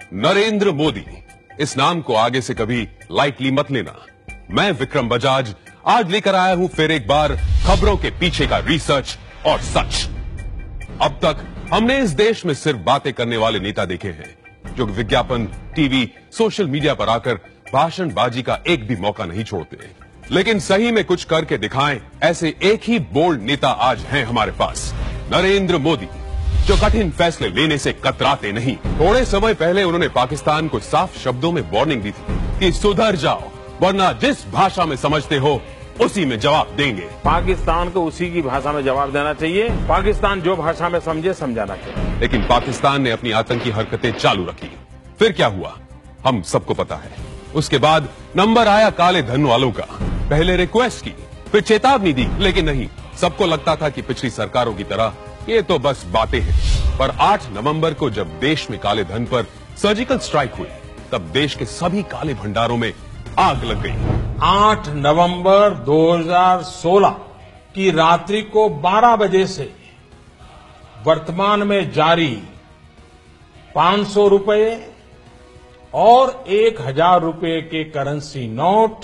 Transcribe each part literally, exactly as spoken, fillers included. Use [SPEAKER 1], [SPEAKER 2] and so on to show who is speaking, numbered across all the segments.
[SPEAKER 1] नरेंद्र मोदी, इस नाम को आगे से कभी लाइटली मत लेना। मैं विक्रम बजाज आज लेकर आया हूं फिर एक बार खबरों के पीछे का रिसर्च और सच। अब तक हमने इस देश में सिर्फ बातें करने वाले नेता देखे हैं जो विज्ञापन, टीवी, सोशल मीडिया पर आकर भाषणबाजी का एक भी मौका नहीं छोड़ते, लेकिन सही में कुछ करके दिखाएं, ऐसे एक ही बोल्ड नेता आज हैं हमारे पास, नरेंद्र मोदी, जो कठिन फैसले लेने से कतराते नहीं। थोड़े समय पहले उन्होंने पाकिस्तान को साफ शब्दों में वार्निंग दी थी कि सुधर जाओ, वरना जिस भाषा में समझते हो उसी में जवाब देंगे।
[SPEAKER 2] पाकिस्तान को उसी की भाषा में जवाब देना चाहिए, पाकिस्तान जो भाषा में समझे समझाना चाहिए।
[SPEAKER 1] लेकिन पाकिस्तान ने अपनी आतंकी हरकतें चालू रखी। फिर क्या हुआ हम सबको पता है। उसके बाद नंबर आया काले धन वालों का। पहले रिक्वेस्ट की, फिर चेतावनी दी, लेकिन नहीं, सबको लगता था कि पिछली सरकारों की तरह ये तो बस बातें हैं। पर आठ नवंबर को जब देश में काले धन पर सर्जिकल स्ट्राइक हुई, तब देश के सभी काले भंडारों में आग लग गई।
[SPEAKER 2] आठ नवंबर दो हज़ार सोलह की रात्रि को बारह बजे से वर्तमान में जारी पांच सौ रुपए और एक हजार रुपए के करेंसी नोट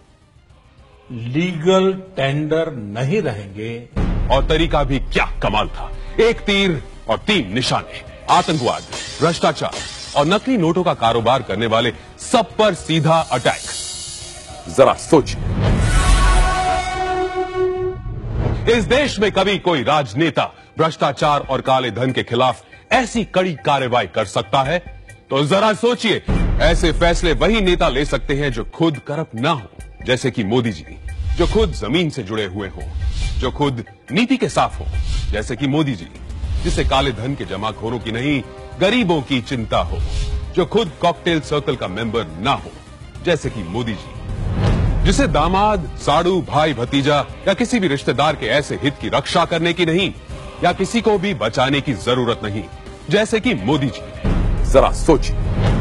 [SPEAKER 2] लीगल टेंडर नहीं रहेंगे।
[SPEAKER 1] और तरीका भी क्या कमाल था, एक तीर और तीन निशाने। आतंकवाद, भ्रष्टाचार और नकली नोटों का कारोबार करने वाले सब पर सीधा अटैक। जरा सोचिए, इस देश में कभी कोई राजनेता भ्रष्टाचार और काले धन के खिलाफ ऐसी कड़ी कार्रवाई कर सकता है? तो जरा सोचिए, ऐसे फैसले वही नेता ले सकते हैं जो खुद करप्ट ना हो, जैसे कि मोदी जी, जो खुद जमीन से जुड़े हुए हों, जो खुद नीति के साफ हो, जैसे कि मोदी जी, जिसे काले धन के जमाखोरों की नहीं गरीबों की चिंता हो, जो खुद कॉकटेल सर्कल का मेंबर ना हो, जैसे कि मोदी जी, जिसे दामाद, साड़ू, भाई, भतीजा या किसी भी रिश्तेदार के ऐसे हित की रक्षा करने की नहीं या किसी को भी बचाने की जरूरत नहीं, जैसे कि मोदी जी। जरा सोचिए,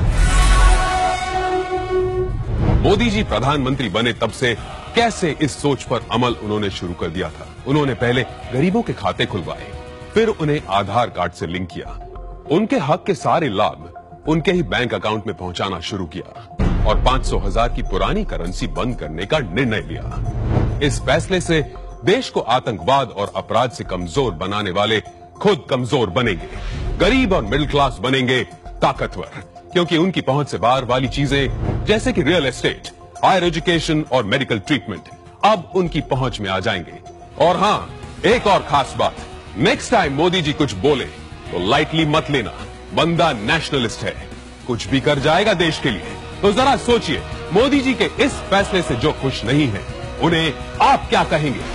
[SPEAKER 1] मोदी जी प्रधानमंत्री बने तब से कैसे इस सोच पर अमल उन्होंने शुरू कर दिया था। उन्होंने पहले गरीबों के खाते खुलवाए, फिर उन्हें आधार कार्ड से लिंक किया, उनके हक के सारे लाभ उनके ही बैंक अकाउंट में पहुंचाना शुरू किया और पांच सौ हजार की पुरानी करेंसी बंद करने का निर्णय लिया। इस फैसले से देश को आतंकवाद और अपराध से कमजोर बनाने वाले खुद कमजोर बनेंगे, गरीब और मिडिल क्लास बनेंगे ताकतवर, क्योंकि उनकी पहुंच से बाहर वाली चीजें जैसे कि रियल एस्टेट, हायर एजुकेशन और मेडिकल ट्रीटमेंट अब उनकी पहुंच में आ जाएंगे। और हाँ, एक और खास बात, नेक्स्ट टाइम मोदी जी कुछ बोले तो लाइटली मत लेना, बंदा नेशनलिस्ट है, कुछ भी कर जाएगा देश के लिए। तो जरा सोचिए, मोदी जी के इस फैसले से जो खुश नहीं है, उन्हें आप क्या कहेंगे?